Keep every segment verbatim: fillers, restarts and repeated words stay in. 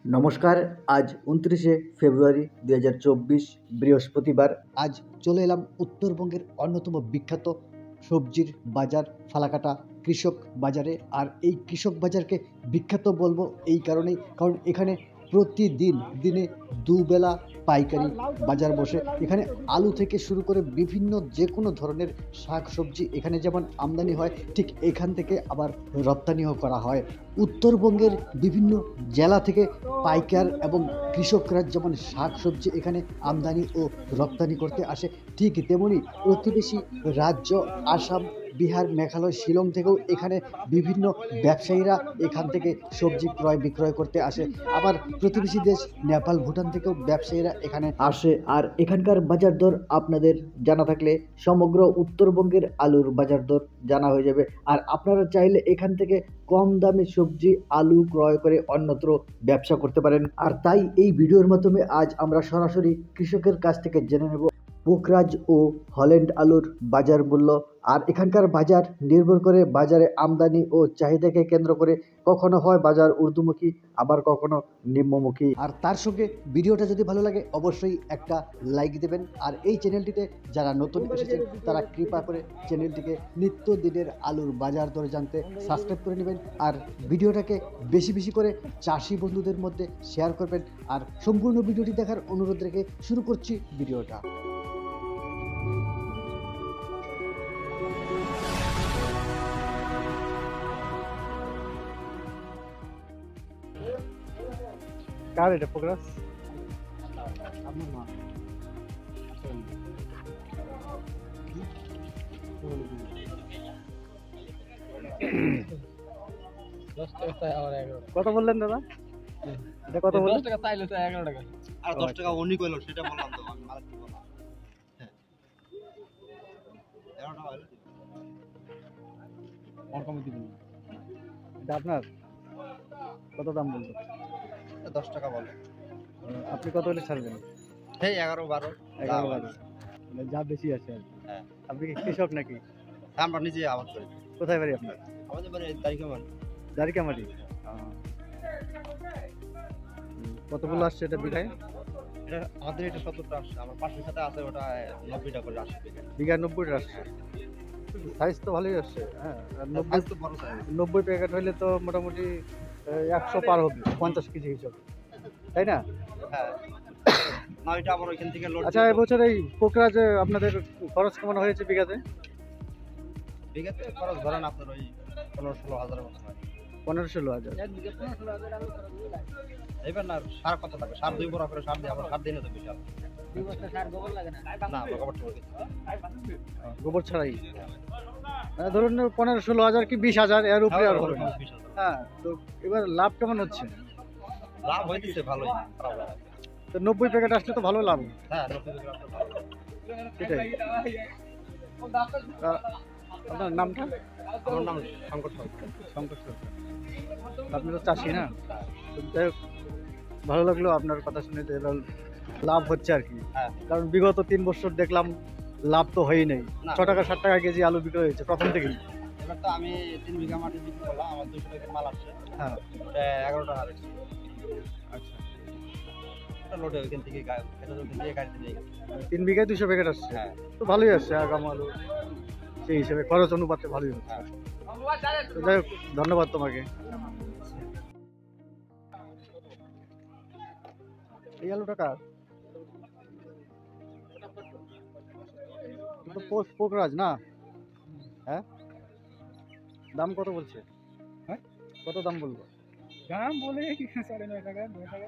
নমস্কার। আজ উনত্রিশে ফেব্রুয়ারি দুই হাজার চব্বিশ বৃহস্পতিবার। আজ চলে এলাম উত্তরবঙ্গের অন্যতম বিখ্যাত সবজির বাজার ফালাকাটা কৃষক বাজারে। আর এই কৃষক বাজারকে বিখ্যাত বলবো এই কারণেই, কারণ এখানে প্রতিদিন দিনে দুবেলা পাইকারি বাজার বসে। এখানে আলু থেকে শুরু করে বিভিন্ন যে কোনো ধরনের শাক সবজি এখানে যেমন আমদানি হয়, ঠিক এখান থেকে আবার রপ্তানিও করা হয়। উত্তরবঙ্গের বিভিন্ন জেলা থেকে পাইকার এবং কৃষকরা যেমন শাক সবজি এখানে আমদানি ও রপ্তানি করতে আসে, ঠিক তেমনি প্রতিবেশী রাজ্য আসাম, বিহার, মেঘালয়, শিলং থেকেও এখানে বিভিন্ন ব্যবসায়ীরা এখান থেকে সবজি ক্রয় বিক্রয় করতে আসে। আবার প্রতিবেশী দেশ নেপাল, ভুটান থেকেও ব্যবসায়ীরা এখানে আসে। আর এখানকার বাজার দর আপনাদের জানা থাকলে সমগ্র উত্তরবঙ্গের আলুর বাজার দর জানা হয়ে যাবে। আর আপনারা চাইলে এখান থেকে কম দামে সবজি আলু ক্রয় করে অন্যত্র ব্যবসা করতে পারেন। আর তাই এই ভিডিওর মাধ্যমে আজ আমরা সরাসরি কৃষকের কাছ থেকে জেনে নেব পোকরাজ ও হল্যান্ড আলুর বাজার মূল্য। আর এখানকার বাজার নির্ভর করে বাজারে আমদানি ও চাহিদাকে কেন্দ্র করে কখনো হয় বাজার ঊর্ধ্বমুখী, আবার কখনো নিম্নমুখী। আর তার সঙ্গে ভিডিওটা যদি ভালো লাগে অবশ্যই একটা লাইক দেবেন। আর এই চ্যানেলটিতে যারা নতুন এসেছেন তারা কৃপা করে চ্যানেলটিকে নিত্য দিনের আলুর বাজার দর জানতে সাবস্ক্রাইব করে নেবেন। আর ভিডিওটাকে বেশি বেশি করে চাষি বন্ধুদের মধ্যে শেয়ার করবেন। আর সম্পূর্ণ ভিডিওটি দেখার অনুরোধ রেখে শুরু করছি ভিডিওটা। কার এটা পোকরাজ? আমার মা কত বললেন দাদা? এটা কত বললেন? দশ টাকা চাইলে তো এগারো টাকা। আর দশ টাকা উনি কইলো সেটা বললাম তো আমি মালিক কি বললাম। হ্যাঁ এগারো টাকা হলো আর কমে দিবেন না। এটা আপনার কত দাম বলতো? দশ টাকা বলে। আপনি কত হলে ছাড়বেন? এই এগারো বারো এগারো বারো মানে যা বেশি আছে আর কি। হ্যাঁ আপনি কি কৃষক নাকি? আমরা নিজে আবাদ করি। কোথায় বাড়ি আপনার? আমাদের বাড়ি তারিখে মান দারিকামাটি। কতগুলো আসছে এটা বিঘায়? এটা আমাদের এটা সত্তরটা আসছে, আমার পাশের সাথে আছে ওটা নব্বইটা করে আসছে। বিঘায় নব্বইটা আসছে। সাইজ তো ভালোই আসছে। হ্যাঁ, আর নব্বই তো বড় সাইজ। নব্বই প্যাকেট হইলে তো মোটামুটি একশো পার হবে, পঞ্চাশ কেজি হিসাবে, তাই না? হ্যাঁ না এটা আমার ওইখান থেকে লোড। আচ্ছা, এবছর এই পোকরাজ আপনাদের খরচ কেমন হয়েছে বিঘাতে? বিঘাতে খরচ ধরেন আপনার ওই পনেরো ষোলো হাজারের মতো হয়। পনেরো ষোলো হাজার। এইবার না সার কত লাগে? সার দুই বড় করে সার দিয়ে আবার সার দিয়ে না তো বিশাল না গোবর টোবর দিতে। গোবর ছাড়াই মানে ধরুন পনেরো ষোলো হাজার কি বিশ হাজার এর উপরে আর হবে না। হ্যাঁ, তো এবার লাভ কেমন হচ্ছে? লাভ হইতেছে ভালোই, খারাপ না। তো নব্বই প্যাকেট আসলে তো ভালো লাভ। হ্যাঁ নব্বই টাকা তো ভালো। সেটাই। তা আপনার নামটা? আমার নাম শঙ্কর সরকার। শঙ্কর সরকার। আপনি তো চাষি না? তো যাই হোক, ভালো লাগলো আপনার কথা শুনে যে এবার লাভ হচ্ছে আর কি। হ্যাঁ কারণ বিগত তিন বছর দেখলাম লাভ তো হয়ই নাই। না। ছ টাকা ষাট টাকা কেজি আলু বিক্রি হয়েছে প্রথম থেকেই। এবার তো আমি তিন বিঘা মাটি বিক্রি করলাম, আমার দুশো টাকার মাল আসছে। হ্যাঁ, ওটা এগারো টাকা রেখেছি। আচ্ছা। ওটা লোডে ওইখান থেকে গা- এটা ওইখান থেকে গাড়িতে নিয়ে গেছে। তিন বিঘায় দুশো প্যাকেট আসছে। হ্যাঁ তো ভালোই আসছে আগাম আলু, সেই হিসেবে খরচ অনুপাতে ভালোই হচ্ছে। হ্যাঁ তো যাই হোক, ধন্যবাদ তোমাকে। এই আলুটা কার? এটা তো পোক- পোকরাজ না? হ্যাঁ, দাম কত বলছে? হ্যাঁ? কত দাম বলবো? দাম বলে কি সাড়ে নয় টাকা নয় টাকা।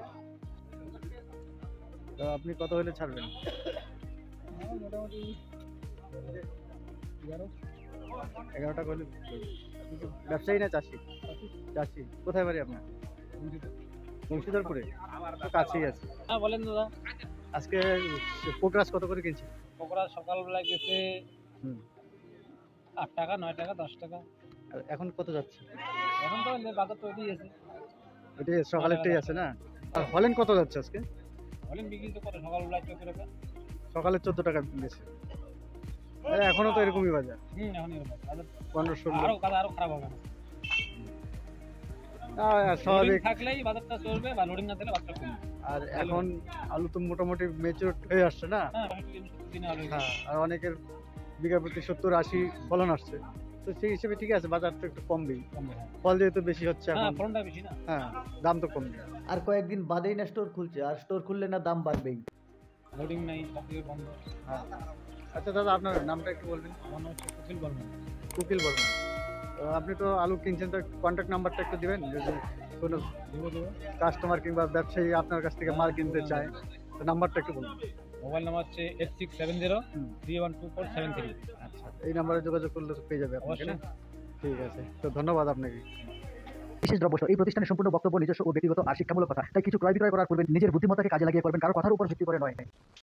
তো আপনি কত হলে ছাড়বেন? আমার মোটামুটি এগারো। এগারো টাকা হলে। আপনি কি ব্যবসায়ী না চাষি? চাষি। কোথায় বাড়ি আপনার? বংশীধরপুরে। তো কাছেই আছে। হ্যাঁ বলেন দাদা। আজকে পোকরাজ কত করে কিনছি? পকোড়া সকালবেলা গেছে হুম। আট টাকা নয় টাকা দশ টাকা। আর এখন কত যাচ্ছে? এখন তো বাজার তৈরি আছে। ওইটা সকালেরটাই আছে না? আর হল্যান্ড কত যাচ্ছে আজকে? বলেন বিক্রি তো করে সকালবেলা চোদ্দ টাকা। সকালে চোদ্দ টাকা বেশি। এখনো তো এরকমই বাজার। হুম এখন এরকম বাজার পনেরো ষোলো। আরো কাজ আরো খারাপ হবে না। আর লোডিং স্বাভাবিক। থাকলেই বাজারটা চলবে, বা লোডিং না থাকলে বাজারটা কমবে। আর এখন আলু তো মোটামুটি মেচুর হয়ে আসছে না। হ্যাঁ পঁয়ষট্টি দিন, সত্তর দিনে আলু হয়ে হ্যাঁ, যাবে। আর অনেকের বিঘা প্রতি সত্তর আশি ফলন আসছে, তো সেই হিসেবে ঠিক আছে, বাজার তো একটু কমবেই, কমবে, হ্যাঁ। ফল যেহেতু বেশি হচ্ছে হ্যাঁ এখন। ফলনটা বেশি না। হ্যাঁ, দাম তো কমবে। আর কয়েকদিন বাদেই না স্টোর খুলছে, আর স্টোর খুললে না দাম বাড়বেই। লোডিং নাই, সব কিছু বন্ধ। হ্যাঁ। আচ্ছা দাদা, আপনার নামটা একটু বলবেন। আমার নাম হচ্ছে কপিল বর্মন। কুকিল বর্মন। তো আপনি তো আলু কিনছেন, তো কন্ট্যাক্ট নাম্বারটা একটু দিবেন, যদি কোনো দেবো দেবো। কাস্টমার কিংবা ব্যবসায়ী আপনার কাছ থেকে মাল কিনতে চায়, তো নাম্বারটা একটু বলুন। মোবাইল নাম্বার হচ্ছে এইট সিক্স সেভেন জিরো হুম। Three one two four seven three. আচ্ছা, এই নাম্বারে যোগাযোগ করলে তো পেয়ে যাবে আপনাকে না? অবশ্যই। ঠিক আছে, তো ধন্যবাদ আপনাকে। বিশেষ দ্রব্য এই প্রতিষ্ঠানের সম্পূর্ণ বক্তব্য নিজস্ব ও ব্যক্তিগত আর শিক্ষামূলক কথা, তাই কিছু ক্রয় বিক্রয় করার পূর্বে নিজের বুদ্ধিমত্তাকে কাজে লাগিয়ে করবেন, কারো কথার উপর ভিত্তি করে নয়।